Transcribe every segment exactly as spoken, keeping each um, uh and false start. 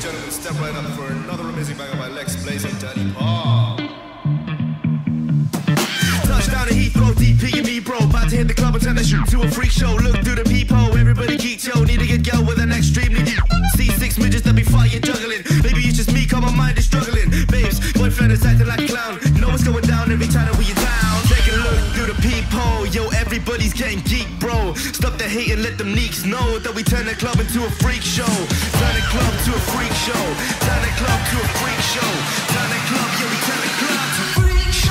gentlemen, step right up for another amazing banger by Lex Blaze and Daddy Paul. Touchdown to Heathrow, D P and me, bro. About to hit the club and turn the shoot to a freak show. Look through the peephole, everybody geek, yo. Need to get girl with an extremely deep. See six midgets that be fire juggling. Maybe it's just me, cause my mind is struggling. Babes, boyfriend is acting like a clown. You know what's going down every time that we are down. Take a look through the peephole, yo. Everybody's getting geek, bro. Stop the hate and let them neeks know that we turn the club into a freak show. Turn the club to a freak show. Turn the club to a freak show. Turn the club, yeah, we turn the club to a freak show.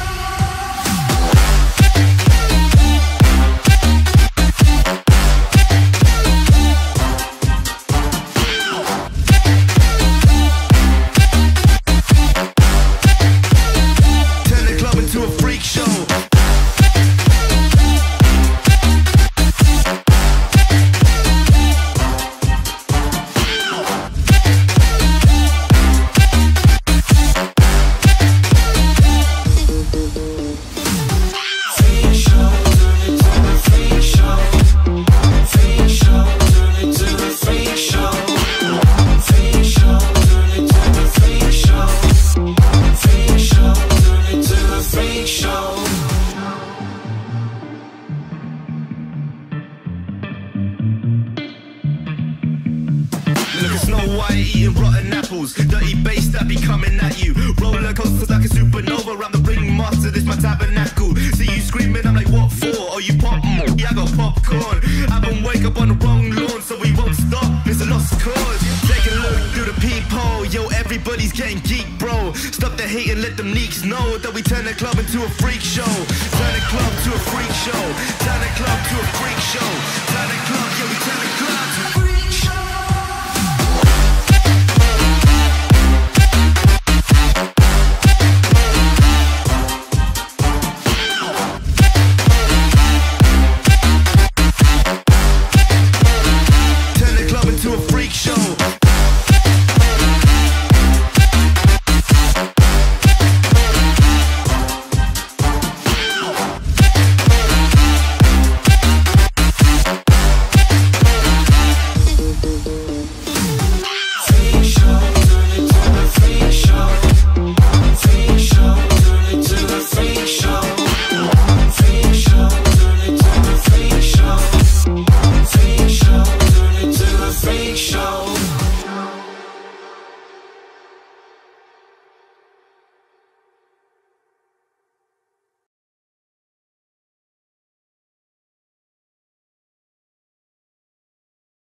Snow White eating rotten apples, dirty bass that be coming at you. Roller coasters like a supernova, round the ring master, this my tabernacle. See you screaming, I'm like, what for? Oh, you pop? Mm, yeah, I got popcorn. I haven't wake up on the wrong lawn, so we won't stop. It's a lost cause. Take a look through the peephole, yo, everybody's getting geek, bro. Stop the hate and let them neeks know that we turn the club into a freak show. Turn the club to a freak show. Turn the club to a freak show. Turn the club, yeah, we turn the club.